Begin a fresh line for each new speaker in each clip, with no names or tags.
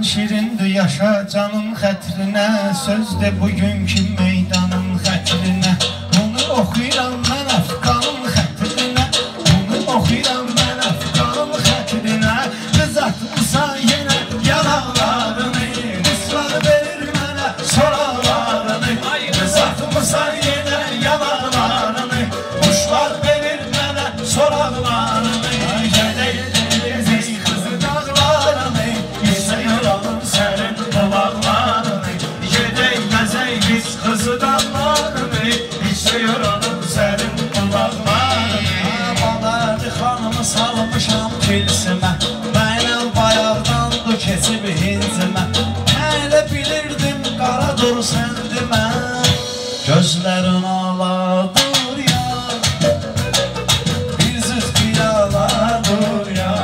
şirindir yaşa canın xətrinə, sözdür bugünkü meydanın xətrinə. Bunu oxuyuram mən Əfqanın xətrinə, bunu oxuyuram mən Əfqanın xətrinə. Qızartmısan yenə yanaqlarını, qızlar verir mənə soraqlarını. Qızartmısan yenə yanaqlarını, quşlar verir mənə soraqlarını. Kızı dallarını, işliyor onun serin kulaklarını. Baları xanımı salmışam kilsimə, mənim bayaqdandı keçib hincimə. Hələ bilirdim qara dur sən demə, gözlərin aladır ya, bir züt qiyaladır ya.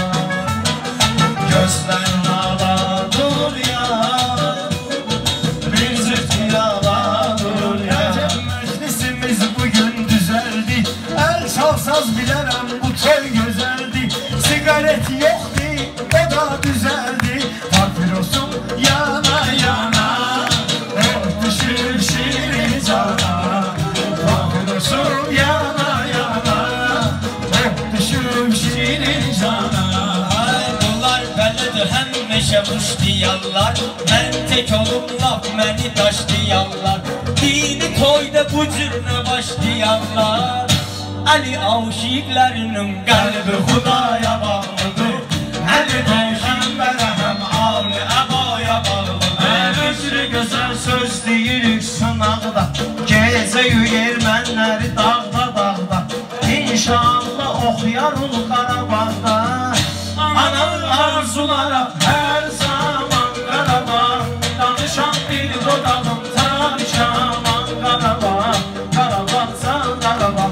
Gözlərin aladır ya, bir züt qiyaladır ya. Məclisimiz bugün düzəldi, əl çalsaz bilərəm bu toy gözəldi. Sigaret yoxdi, o da düzəldi, papirosum yana yana, oh düşür şirin cana. Papirosum yana yana, oh düşür şirin cana. Ay bunlar belədir həmişə muş diyarlar, mən tek olum laf məni daş diyarlar. Dini toyda bu cürünə başlayanlar, Ali aşıqlərinin qəlbi Xudaya bağlıdır. Əli Peyğəmbərə həm Ali əbaya bağlıdır. Özrü gözəl söz deyirik sınaqda, gecə yüyər mənləri dağda dağda. İnşallah oxuyarıq Qarabağda, ananın arzulara hər zaman Qarabağ. Danışan dil dodağım tanışaman Qarabağ, Qarabağsan Qarabağ.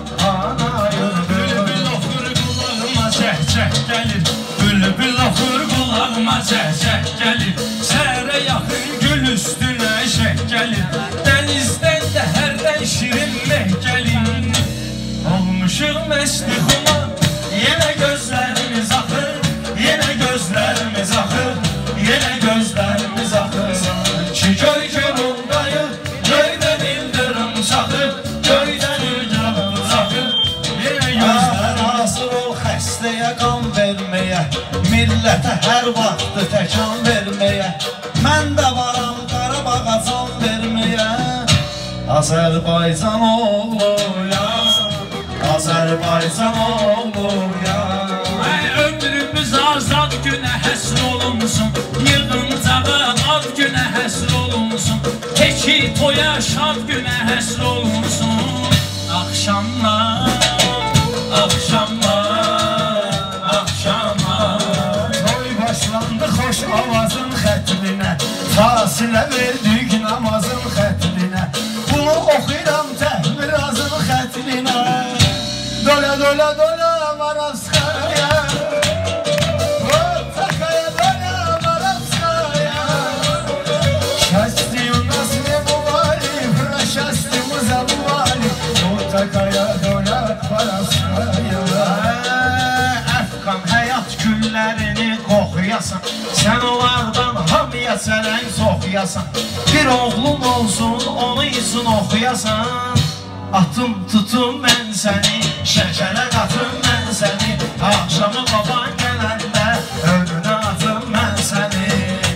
Bülbül oxur qulağıma cəhcəh gəlir, bülbül oxur qulağıma cəhcəh gəlir. Səhərə yaxın gül üstünə şəh gəlir, dənizdən də hərdən şirin meh gəlir. Olmuşuq məsti xumar, yenə gözlərimiz axır, yenə gözlərimiz axır, yenə gözlərimiz axır. Ki göy gölündayıq, göydən ildırım çaxır, göydən ildırım çaxır, yenə gözlər. Hazır ol xəstəyə qan verməyə, millətə hər vaxtı təkan verməyə. Mən də varam Qarabağa can verməyə. Azərbaycan oğluyam, Azərbaycan oğluyam. Ömrümüz azad günə həsr olunsun, yığıncağın ad günə həsr olunsun, teki toya şad günə həsr olunsun. Axşamlar, axşamlar, axşamlar. Toy başlandı xoş avazın xətrinə, fasilə verdik namazın xətrinə. Bunu oxuyuram təhmirazın xətrinə. Dola dola dola Varazkaya, Takaya dola Varazkaya. Şasti u nas ne buvali, şasti u zavuvali, Takaya dola Varazkaya. Əfqan həyat güllərini qoxuyasan, sən onlardan hamıya sələn soxuyasan. Bir oğlum olsun onu üçün oxuyasan. Atım tutum mən səni, şəkərə qatım mən səni, axşamı baban gələndə önünə atım mən səni.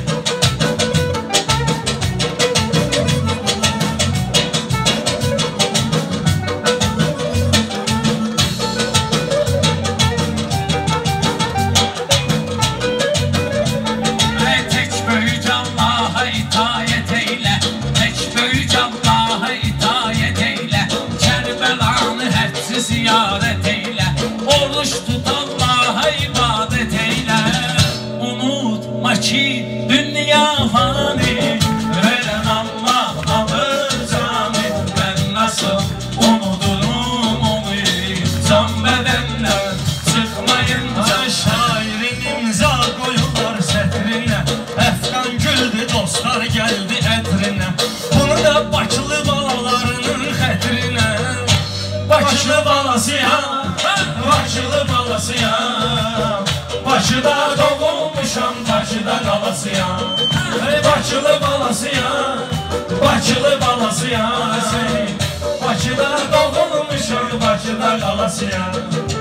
Tək böyük Allaha itayət eylə, tək böyük Allaha itayət eylə. Kərbəlanı hədsiz ziyarət eylə, oruç tut Allaha ibadət eylə. Unutma ki dünya fani, verən Allah alır canı. Mən nasıl unudurum onu, can bədəndən çıxmayınca. Şairin imza qoyular sətrinə, Əfqan güldü dostlar gəldi ətrinə. Bunu da Bakılı balalarının xətrinə. Bakılı balasıyam, Bakılı balasıyam, Bakıda doğulmuşam, Bakıda qalasıyan Bakılı balasıyan Bakılı balasıyan Bakıda doğulmuşum Bakıda qalasıyan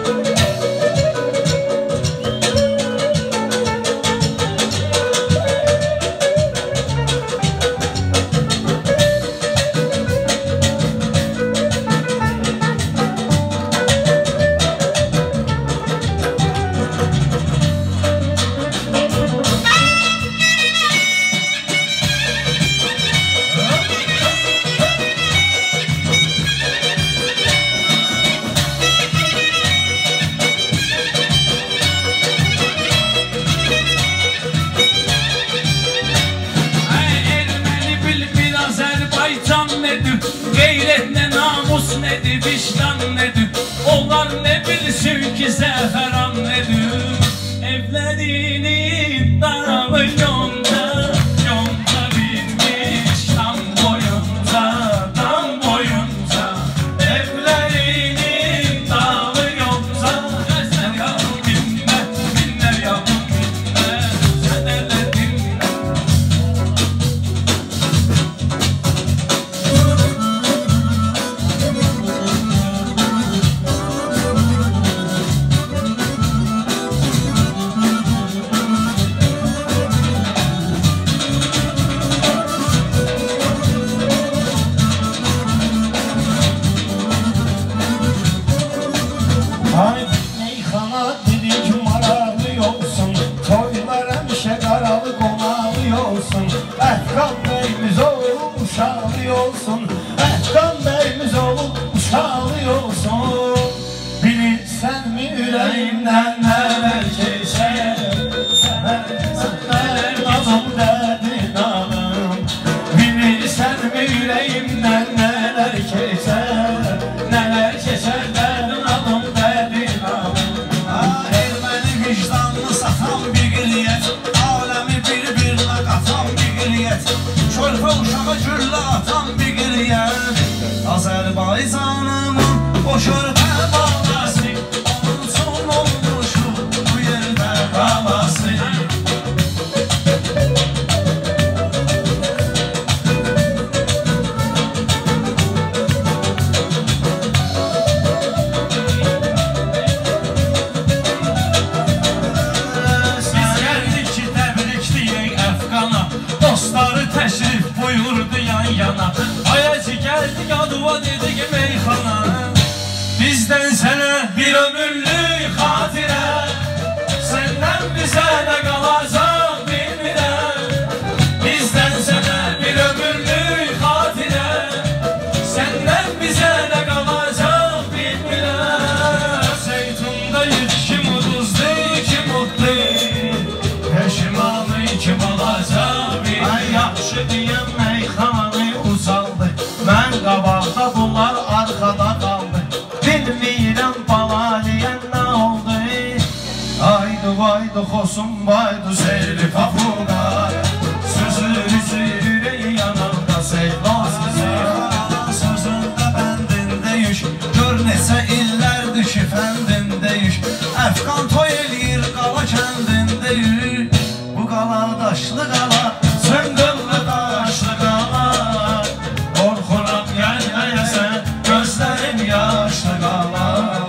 Gayret namus nedir, vicdan nedir? Onlar ne bilsin ki zəfəran nedir? Evlərini dağlı yonca, yonca bilmiş tam boyunca, tam boyunca. Evlərini dağlı yonca, gözlər yavrum dinlə, dinlər yavrum dinlə, sənələ dinlə.
Ay meyxana dedik maraqlı olsun Toylar həmişə qaralı qonalı olsun Əhqan bəyimiz olub uşaqlı olsun Əhqan bəyimiz olub uşaqlı olsun Bilirsənmi ürəyimdən nələr keçər Sənlər nazım dərdin alım Bilirsənmi ürəyimdən nələr keçər Nələr keçər dərdin alım Körpə uşağa güllə atan bir qiriyyət Azərbaycanımın o körpə balası Onun son olmuşu bu yerdə qalası Biz gəldik ki təbrikliyik Əfqana Dostları təşrif buyurdu yan yana Ayacı gəldik aduva dedik meyxana Bizdən sənə bir ömürlük xatirə Səndən bizə nə qalacaq bilmirəm Bizdən sənə bir ömürlük xatirə Səndən bizə nə qalacaq bilmirəm Zeytundayıq kim uduzdu kim utdu Peşimanı kim olacaq Ay yaxşı deyəm meyxanı uzaldı Mən qabaqda bunlar arxada qaldı Bilmirəm bala deyən nə oldu Aydı vaydı xosun baydı seyri papuqa Sözürüzü ürəyi yanında seylas Sözündə bəndində yük Gör neçə illərdir ki fəndində yük Əfqan toy eləyir qala kəndində yük Bu qala daşlı qala Söndürlü daşlı qala Qorxuram gəlməyəsən Gözlərim yaşlı qala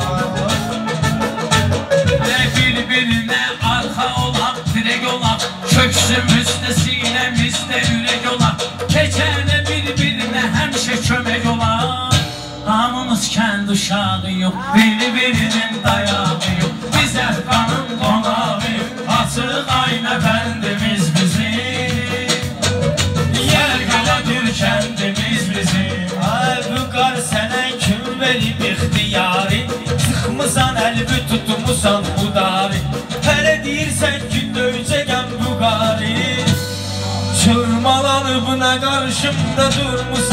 Bir-birinə arxa olaq, dirək olaq Köksümüzdə, sinəmizdə ürək olaq Keçənə bir-birinə həmişə kömək olaq Hamımız kənd uşağı yox, bir-birinin dayağı yox Biz Əfqanın qonağı, açıq aynə bəndimiz bizim Yer qaladır kəndimiz bizim
Ay bu qar sənə kim verib ixtiyari Sıxmısan əlbi tutmusan udari Hələ deyirsən ki döyəcəkəm bu qari Çırmalanıb nə qarşımda durmusan